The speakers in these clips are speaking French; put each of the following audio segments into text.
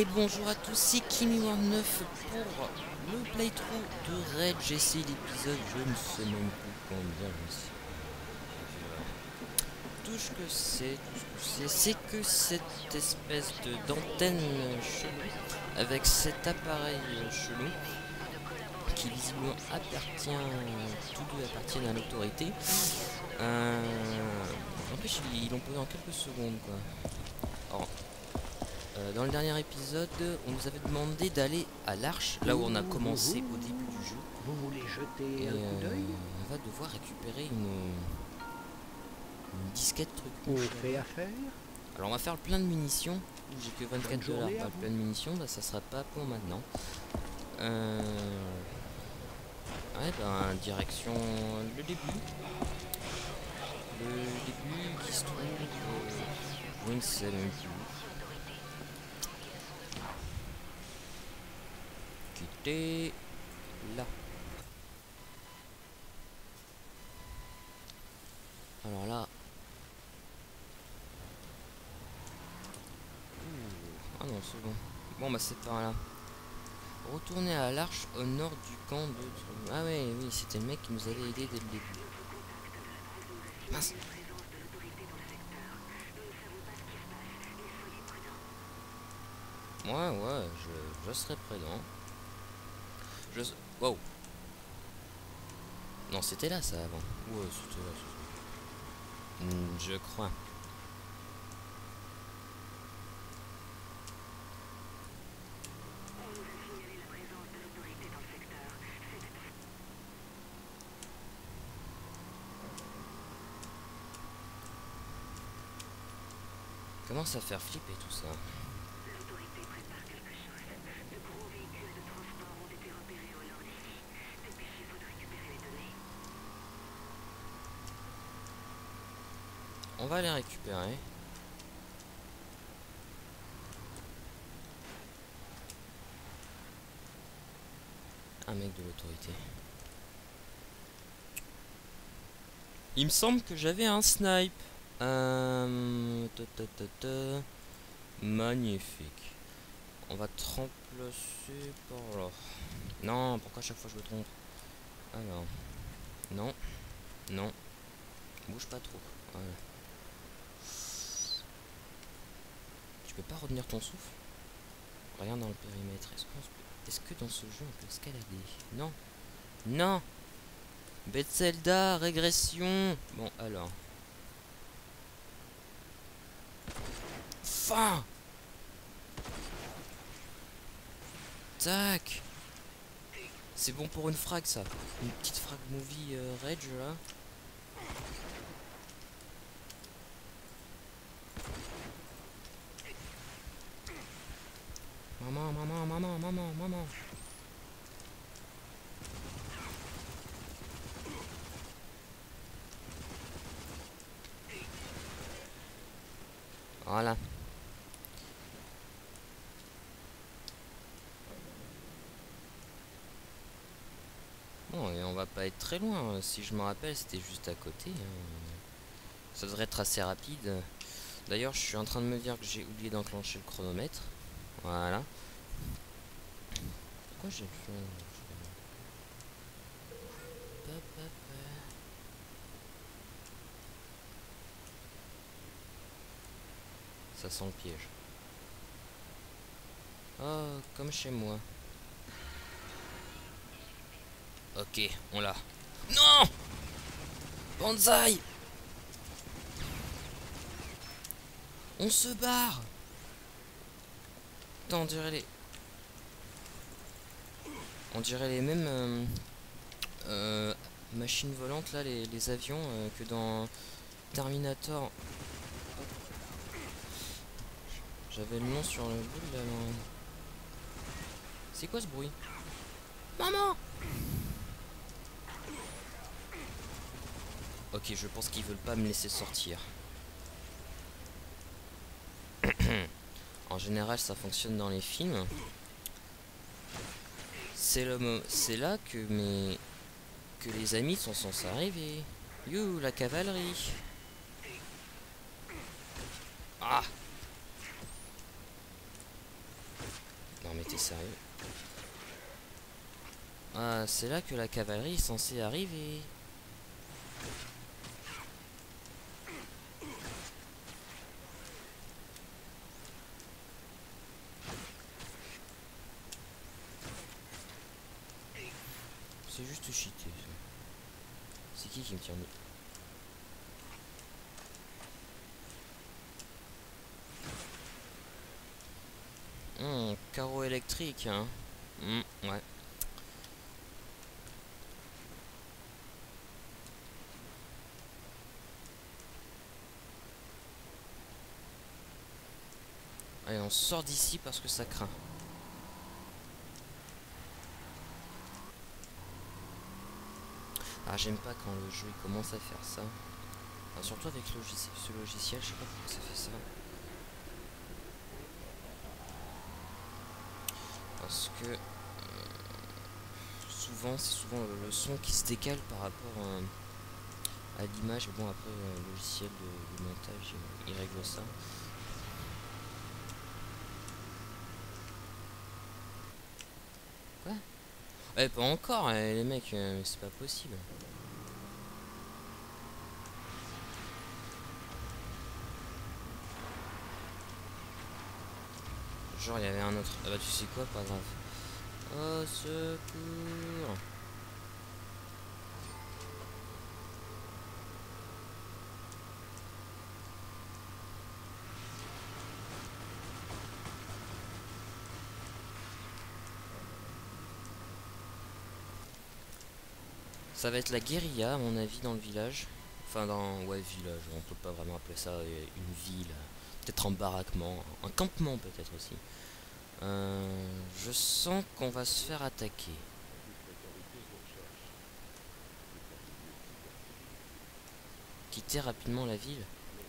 Et bonjour à tous, c'est Kimi19 pour le playthrough de Raid. J'ai essayé l'épisode, je ne sais même plus combien je sais. Tout ce que c'est que cette espèce d'antenne chelou avec cet appareil chelou qui visiblement appartient, tous deux appartiennent à l'autorité. En plus ils l'ont posé en quelques secondes quoi. Alors, dans le dernier épisode, on nous avait demandé d'aller à l'Arche, là où on a commencé au début du jeu. Vous voulez jeter Et un coup d'œil? on va devoir récupérer une disquette truc. On fait affaire? Alors on va faire plein de munitions. J'ai que 24 $, journée à vous. plein de munitions, bah ça sera pas pour maintenant. Ouais, ben direction le début. Le début qui se trouve, je ne sais même plus. Qui était là. Alors là. Ah non, c'est bon. Bon bah c'est par là. Retourner à l'Arche au nord du camp de... Ah ouais, oui, c'était le mec qui nous avait aidé dès le début. Mince. Ouais, je serai prudent. Wow. Non, c'était là ça avant. Ouais, c'était là. Je crois. Commence à faire flipper tout ça. On va les récupérer. Un mec de l'autorité. Il me semble que j'avais un snipe. Magnifique. On va te remplacer par là. Non, pourquoi à chaque fois je me trompe? Alors. Non. Non. Bouge pas trop. Voilà. Tu peux pas retenir ton souffle? Rien dans le périmètre. Est-ce que dans ce jeu on peut escalader? Non. Non. Bethesda, régression. Bon, alors. Fin. Tac. C'est bon pour une frag ça. Une petite frag movie rage là. Maman. Voilà. Bon, et on va pas être très loin. Si je me rappelle, c'était juste à côté. Ça devrait être assez rapide. D'ailleurs, je suis en train de me dire que j'ai oublié d'enclencher le chronomètre. Voilà. Pourquoi j'ai fait... Ça sent le piège. Oh, comme chez moi. Ok, on l'a. Non! Banzai! On se barre! Putain, on dirait les mêmes machines volantes là, les avions que dans Terminator. J'avais le nom sur le bout de la langue. C'est quoi ce bruit? Maman! Ok, je pense qu'ils veulent pas me laisser sortir. En général, ça fonctionne dans les films. C'est là que les amis sont censés arriver. You, la cavalerie. Ah! Non mais t'es sérieux? Ah, c'est là que la cavalerie est censée arriver. C'est juste cheaté ça. C'est qui me tient carreau électrique, hein. Ouais. Allez, on sort d'ici parce que ça craint. Ah, j'aime pas quand le jeu il commence à faire ça. Enfin, surtout avec ce logiciel, je sais pas pourquoi ça fait ça. Parce que souvent, c'est souvent le son qui se décale par rapport à l'image. Bon, après, le logiciel de montage, il règle ça. Quoi? Eh, pas encore, les mecs, c'est pas possible. Genre, il y avait un autre. Ah bah, tu sais quoi, pas grave. Oh, secours! Ça va être la guérilla, à mon avis, dans le village. Enfin, ouais, village, on peut pas vraiment appeler ça une ville. Peut-être un baraquement, un campement peut-être aussi. Je sens qu'on va se faire attaquer. Quitter rapidement la ville.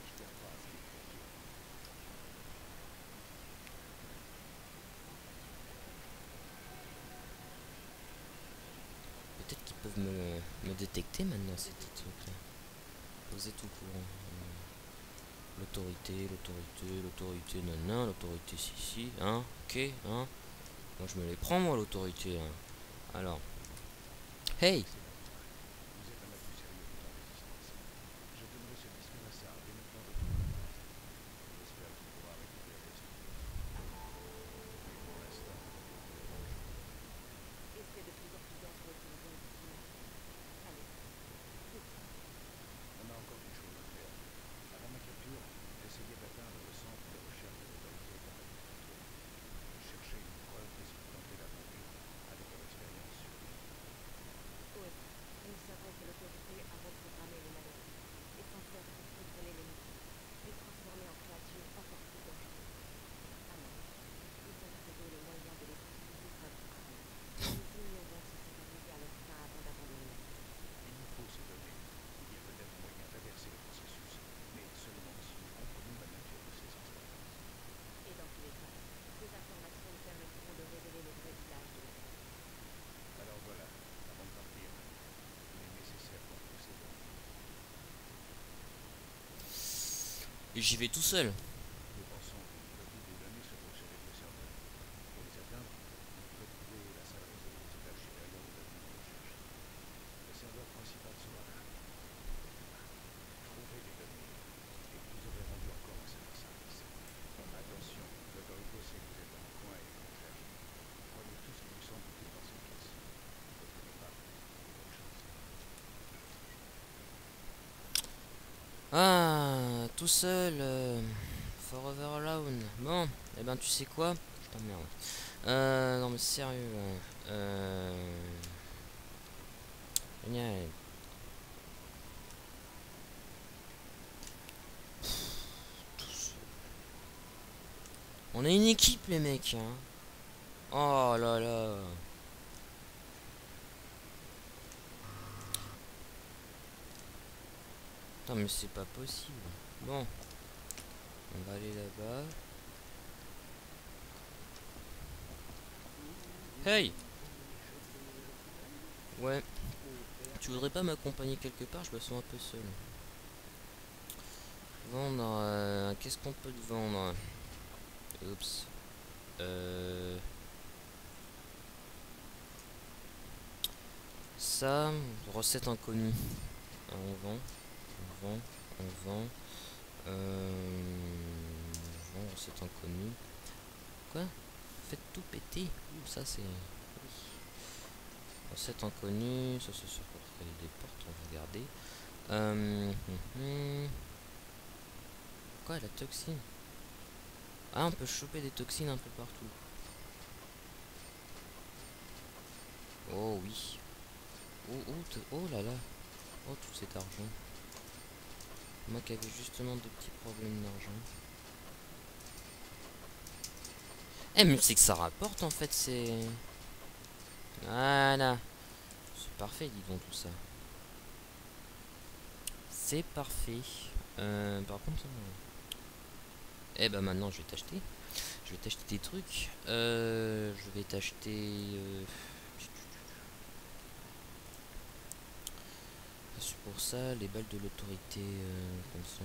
Peut-être qu'ils peuvent me détecter maintenant, ces petits trucs-là. Vous êtes au courant. L'autorité, non, l'autorité, si, hein, ok, hein. Moi, je me les prends, moi, l'autorité, hein. Alors. Hey! Et j'y vais tout seul. Ah, tout seul. Forever alone. Bon, et eh ben tu sais quoi? Je t'emmerde. Non mais sérieux. Génial. On a une équipe les mecs, hein. Oh là là. Putain mais c'est pas possible. Bon. On va aller là-bas. Hey! Ouais. Tu voudrais pas m'accompagner quelque part? Je me sens un peu seul. Vendre. Qu'est-ce qu'on peut te vendre? Oups. Ça, recette inconnue. On vend, on vend, on vend. On vend, recette inconnue. Quoi? Faites tout péter. Ça c'est... Oui. Recette inconnue. Ça c'est sûr pour créer des portes. On va regarder. Quoi, la toxine? Ah, on peut choper des toxines un peu partout. Oh oui. Oh là là. Oh, tout cet argent. Moi qui avais justement de petits problèmes d'argent. Eh, mais c'est que ça rapporte en fait, c'est... Voilà. C'est parfait, dis donc tout ça. C'est parfait. Par contre... Eh bah maintenant je vais t'acheter. Je vais t'acheter des trucs. Je vais t'acheter... C'est pour ça, les balles de l'autorité comme ça.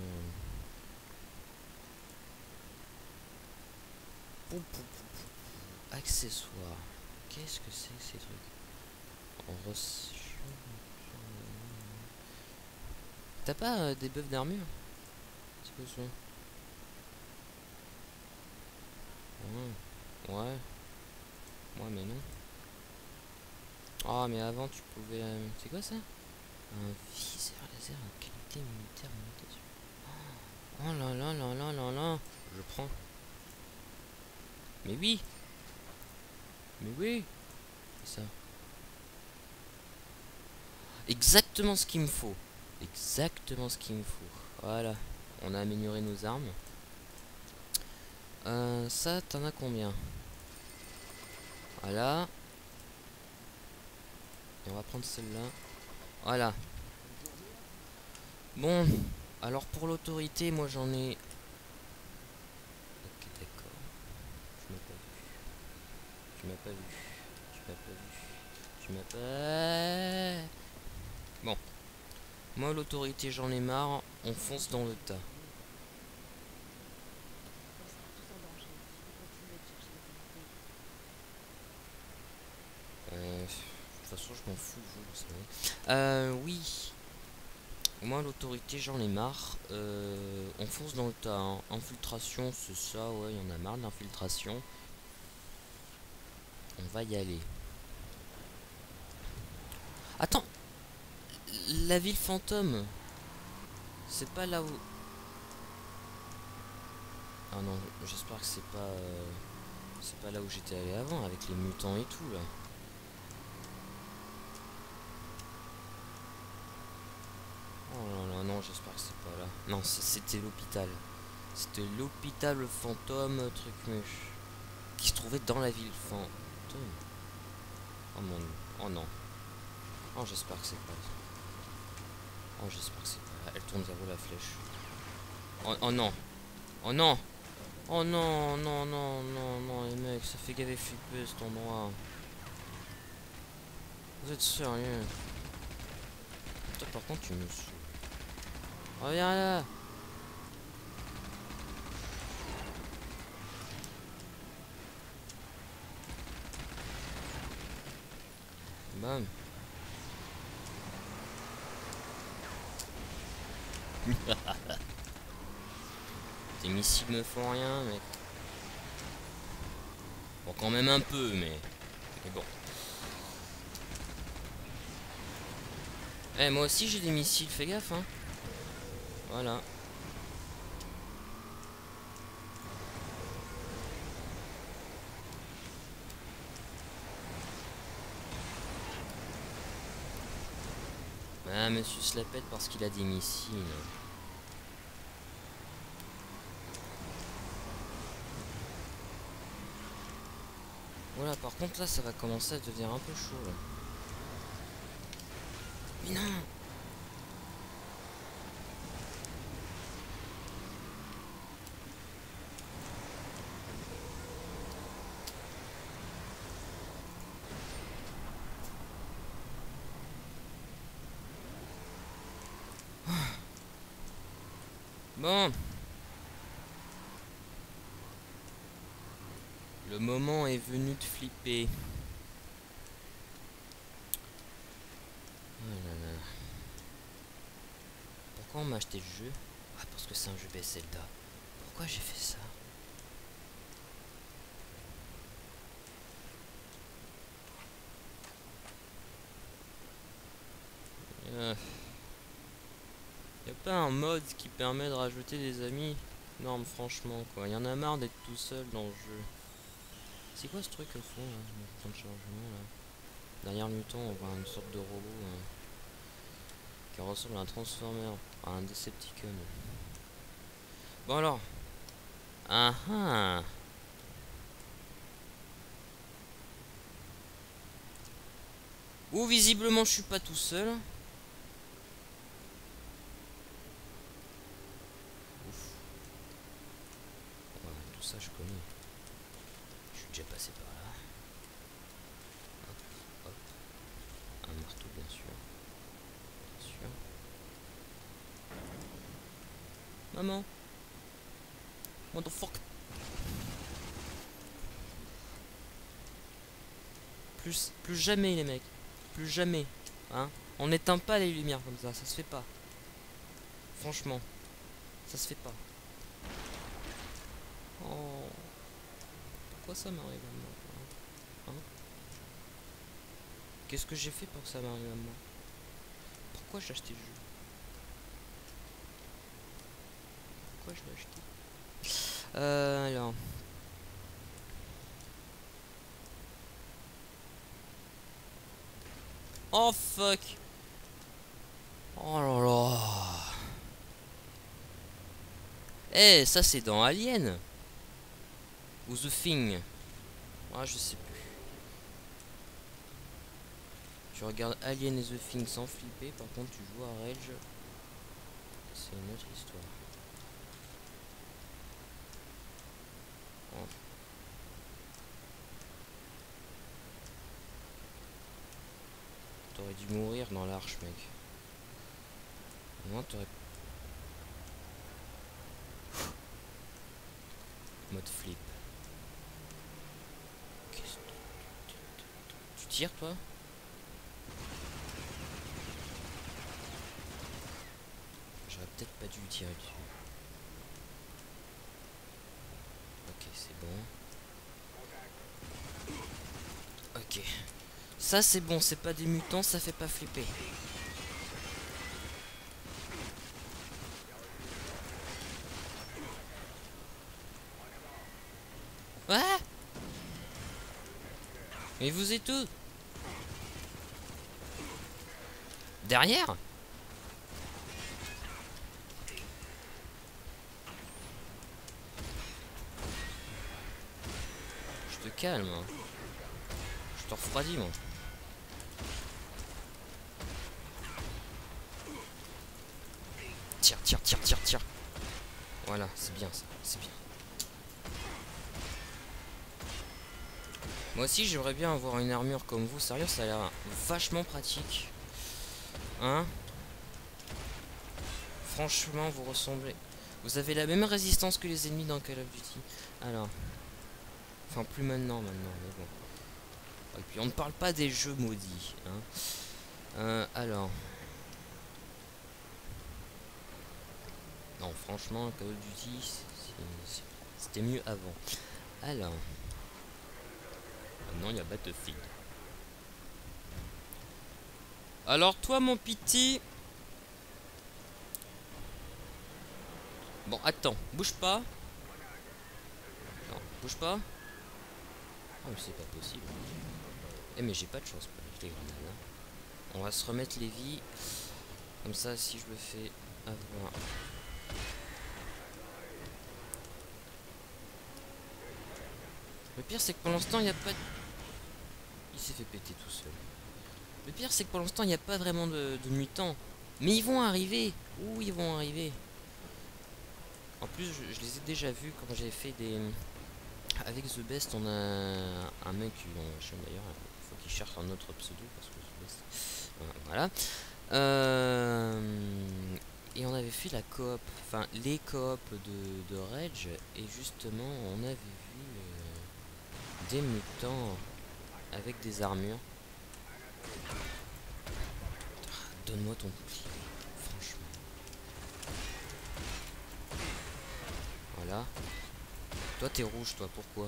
Accessoires. Qu'est-ce que c'est que ces trucs? En T'as pas des buffs d'armure? C'est quoi ça? Ouais. Ouais, mais non. Ah, mais avant tu pouvais... C'est quoi ça? Un viseur laser en qualité militaire. Oh là là là là là là. Je prends. Mais oui. Mais oui. C'est ça. Exactement ce qu'il me faut. Exactement ce qu'il me faut. Voilà. On a amélioré nos armes. Ça, t'en as combien? Voilà. Et on va prendre celle-là. Voilà. Bon. Alors pour l'autorité, moi j'en ai... Ok, d'accord. Tu m'as pas vu. Tu m'as pas vu. Tu m'as pas vu. Tu m'as pas... Bon. Moi l'autorité, j'en ai marre. On fonce dans le tas. De toute façon, je m'en fous, vous savez. Oui. Moi, l'autorité, j'en ai marre. On fonce dans le tas. Hein. Infiltration, c'est ça, ouais, il y en a marre d'infiltration. On va y aller. Attends. La ville fantôme. C'est pas là où... Ah non, j'espère que c'est pas là où j'étais allé avant, avec les mutants et tout, là. Oh là là, non, j'espère que c'est pas là. Non, c'était l'hôpital. C'était l'hôpital fantôme, truc mûche. Qui se trouvait dans la ville fantôme. Oh mon... Oh non. Oh, j'espère que c'est pas... Oh, j'espère que c'est pas... Elle tourne vers où la flèche? Oh, oh non. Oh non. Oh non, non, non, non, non, les mecs, ça fait gaver flipper cet endroit. Vous êtes sérieux? Toi, par contre, tu me saoules. Reviens là. Bam. Tes missiles me font rien, mec. Bon, quand même un peu, mais bon. Eh, moi aussi j'ai des missiles, fais gaffe, hein. Voilà. Ah, monsieur se la pète parce qu'il a des missiles. Voilà, par contre là ça va commencer à devenir un peu chaud là. Mais non. Bon. Le moment est venu de flipper. là là. Pourquoi on m'a acheté le jeu? Ah, parce que c'est un jeu Bethesda. Pourquoi j'ai fait ça? Y a pas un mode qui permet de rajouter des amis? Non, mais franchement, quoi. Y en a marre d'être tout seul dans le jeu. C'est quoi ce truc au fond, là? Mon point de chargement, là. Derrière le mutant, on voit une sorte de robot qui ressemble à un Transformer, à un Decepticon. Bon alors. Ah ah. Ou visiblement je suis pas tout seul. Ouf. Ouais, tout ça je connais. Je suis déjà passé par là. Hop, hop. Un marteau bien sûr. Bien sûr. Maman. What the fuck? Plus jamais les mecs. Plus jamais. Hein? On n'éteint pas les lumières comme ça se fait pas. Franchement. Ça se fait pas. Oh. Pourquoi ça m'arrive à moi? Hein? Qu'est-ce que j'ai fait pour que ça m'arrive à moi? Pourquoi j'ai acheté le jeu? Pourquoi je l'ai acheté? Alors. Oh fuck! Oh là là! Eh, ça c'est dans Alien! Ou The Thing? Ah, je sais plus. Tu regardes Alien et The Thing sans flipper, par contre tu joues à Rage. C'est une autre histoire. Oh. T'aurais dû mourir dans l'arche, mec. Moi, t'aurais... Mode flip. Qu'est-ce que... Tu tires, toi? J'aurais peut-être pas dû tirer dessus. Ok, c'est bon. Ok. Ça, c'est bon, c'est pas des mutants, ça fait pas flipper. Ah! Mais vous êtes où? Derrière? Je te calme. Hein. Je te refroidis, moi. Tire, tire, tire, tire, tire. Voilà, c'est bien ça, c'est bien. Moi aussi, j'aimerais bien avoir une armure comme vous. Sérieux, ça a l'air vachement pratique. Hein? Franchement, vous ressemblez. Vous avez la même résistance que les ennemis dans Call of Duty. Alors. Enfin, plus maintenant, mais bon. Et puis, on ne parle pas des jeux maudits. Hein. Alors. Non, franchement, Call of Duty, c'était mieux avant. Alors. Maintenant, il y a Battlefield. Alors, toi, mon petit. Bon, attends, bouge pas. Non, bouge pas. Oh, mais c'est pas possible. Eh, mais j'ai pas de chance pour les grenades. Hein. On va se remettre les vies. Comme ça, si je me fais avoir. Le pire, c'est que pour l'instant, il n'y a pas de... Il s'est fait péter tout seul. Le pire, c'est que pour l'instant, il n'y a pas vraiment de mutants. Mais ils vont arriver. Ouh, ils vont arriver. En plus, je les ai déjà vus quand j'ai fait des... Avec The Best, on a un mec en chaîne d'ailleurs. Il faut qu'il cherche un autre pseudo parce que The Best... Voilà. Et on avait fait la coop, enfin les coop de Rage. Et justement, on avait vu des mutants avec des armures. Donne-moi ton bouclier. Franchement. Voilà. Toi t'es rouge, toi, pourquoi?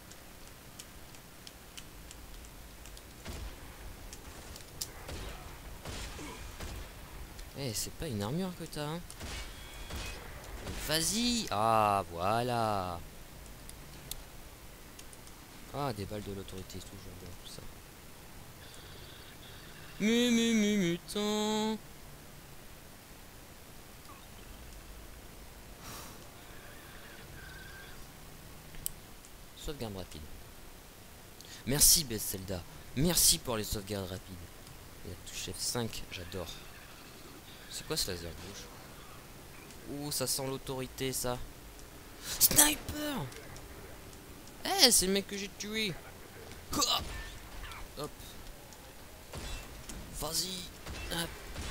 Eh, c'est pas une armure que t'as, hein? Vas-y! Ah, voilà! Ah, des balles de l'autorité, toujours bon, tout ça. Mutant! Sauvegarde rapide. Merci, Best Zelda. Merci pour les sauvegardes rapides. Et la touche F5, j'adore. C'est quoi ce laser rouge? Ouh, ça sent l'autorité, ça. Sniper! Eh, c'est le mec que j'ai tué. Hop. Vas-y. Hop.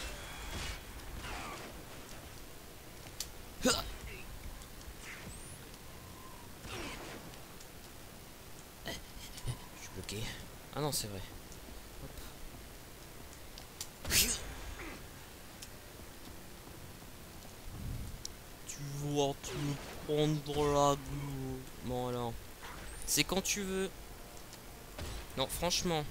Je suis bloqué. Ah non, c'est vrai. Hop. Tu vois, tu veux prendre la gloire. Bon alors. C'est quand tu veux. Non, franchement.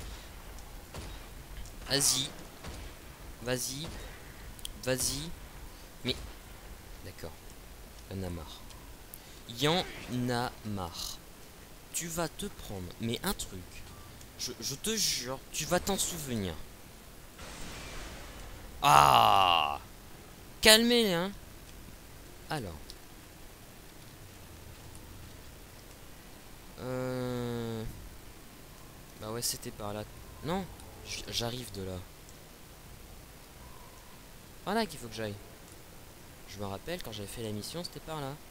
Vas-y. Vas-y. Vas-y. Mais. D'accord. Il y en a marre. Il y en a marre. Tu vas te prendre. Mais un truc. Je te jure, tu vas t'en souvenir. Ah! Calmez, hein. Alors. Bah ouais, c'était par là. Non, j'arrive de là. Voilà qu'il faut que j'aille. Je me rappelle, quand j'avais fait la mission, c'était par là.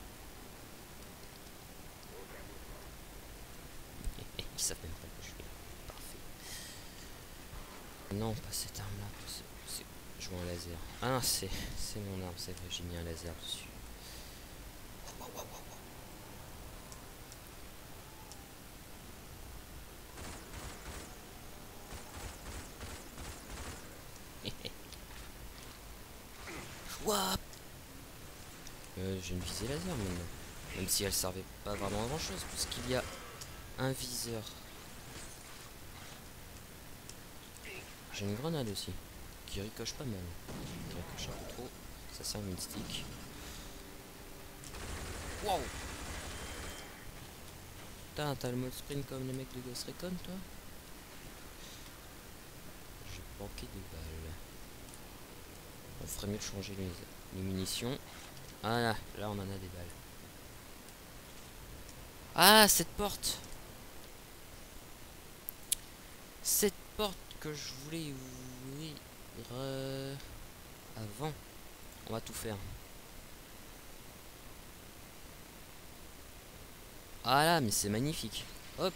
Ils savent même pas que je fais. Parfait. Non, pas cette arme-là. Je vois un laser. Ah non, c'est mon arme, c'est vrai, j'ai mis un laser dessus. Wouah. J'ai une visée laser maintenant. Même si elle servait pas vraiment à grand chose, puisqu'il y a un viseur. J'ai une grenade aussi, qui ricoche pas mal. Qui ricoche un peu trop. Ça sert une stick. Waouh! Putain, t'as le mode sprint comme les mecs de Ghost Recon, toi? J'ai manqué de balles. On ferait mieux de changer les munitions. Ah là on en a des balles. Ah, cette porte! Cette porte que je voulais ouvrir avant. On va tout faire. Ah là, mais c'est magnifique. Hop.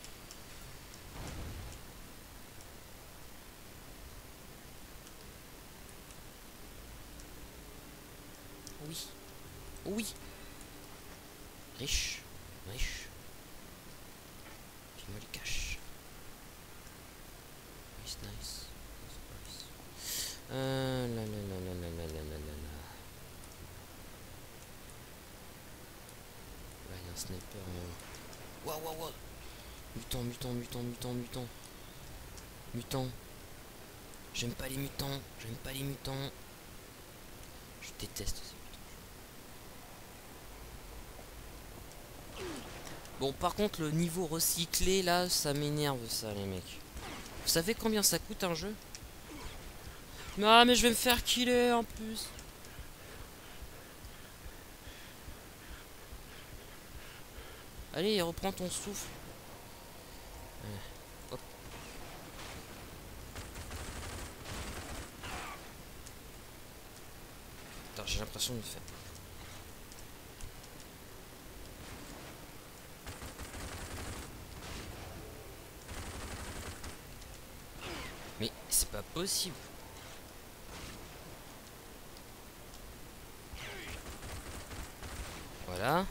Oui. Oui. Riche. Riche. Fais-moi le cash. Nice, nice. La la la la la la la la la la. Là, il y a un sniper. Waouh, waouh, waouh. Mutant, mutant, mutant, mutant, mutant. Mutant. J'aime pas les mutants. J'aime pas les mutants. Je déteste ces mutants. Bon, par contre, le niveau recyclé, là, ça m'énerve, ça, les mecs. Vous savez combien ça coûte un jeu? Ah, mais je vais me faire killer, en plus. Allez, reprends ton souffle. Hop. Attends, j'ai l'impression de me faire... Mais c'est pas possible. Voilà.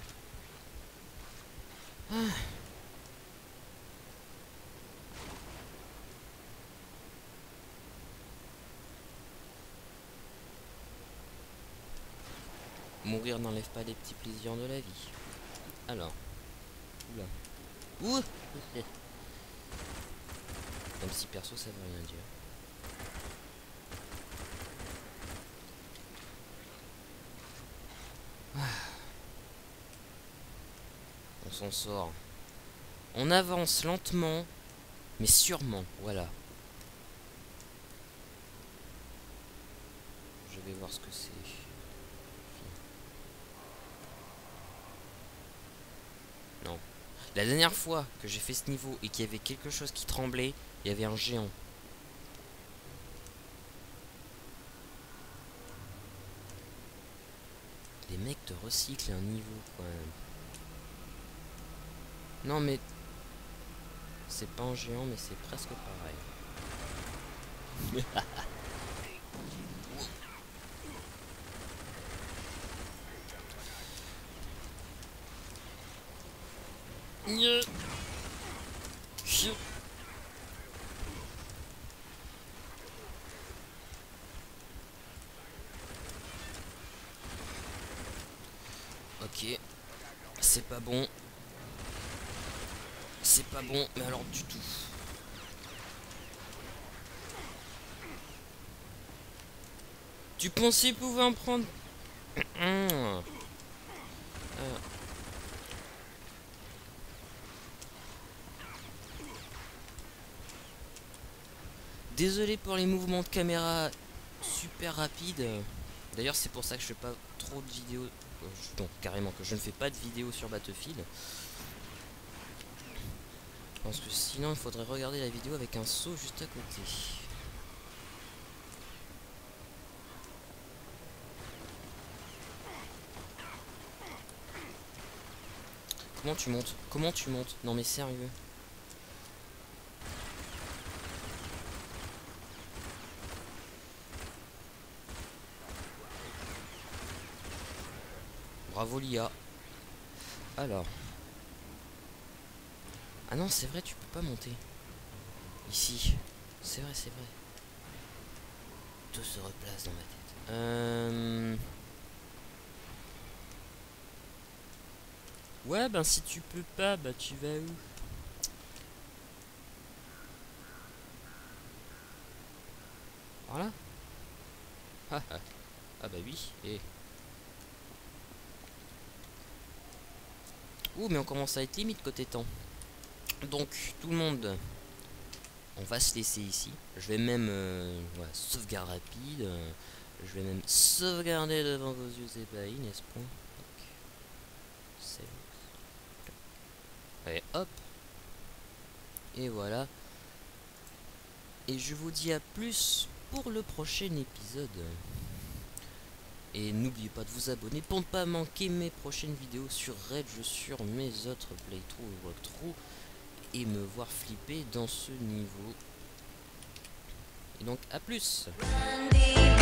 Ah. Mourir n'enlève pas les petits plaisirs de la vie. Alors. Oula. Ouh. Même si perso ça veut rien dire. On s'en sort. On avance lentement, mais sûrement. Voilà. Je vais voir ce que c'est. Non. La dernière fois que j'ai fait ce niveau et qu'il y avait quelque chose qui tremblait, il y avait un géant. Les mecs te recyclent un niveau quand même. Non mais... C'est pas un géant mais c'est presque pareil. Ok, c'est pas bon. C'est pas bon, mais alors du tout. Tu pensais pouvoir en prendre... Désolé pour les mouvements de caméra super rapides. D'ailleurs c'est pour ça que je fais pas trop de vidéos. Non, carrément que je ne fais pas de vidéos sur Battlefield. Parce que sinon il faudrait regarder la vidéo avec un saut juste à côté. Comment tu montes? Comment tu montes? Non mais sérieux. Bravo l'IA. Alors. Ah non c'est vrai tu peux pas monter. Ici. C'est vrai c'est vrai. Tout se replace dans ma tête. Ouais ben si tu peux pas bah tu vas où? Voilà. Ah bah oui. Et... Ouh mais on commence à être limite côté temps. Donc tout le monde, on va se laisser ici. Je vais même voilà, sauvegarde rapide. Je vais même sauvegarder devant vos yeux ébahis, n'est-ce pas? Allez hop. Et voilà. Et je vous dis à plus pour le prochain épisode. Et n'oubliez pas de vous abonner pour ne pas manquer mes prochaines vidéos sur Rage, sur mes autres playthroughs ou walkthroughs, et me voir flipper dans ce niveau. Et donc à plus.